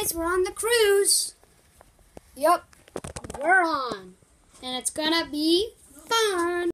guys, we're on the cruise. Yep, we're on. And it's gonna be fun.